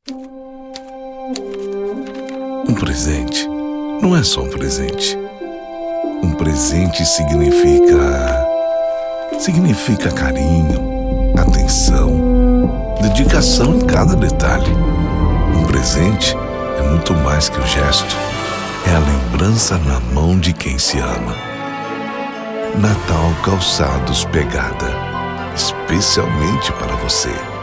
Um presente não é só um presente. Um presente significa carinho, atenção, dedicação em cada detalhe. Um presente é muito mais que o gesto. É a lembrança na mão de quem se ama. Natal Calçados Pegada, especialmente para você.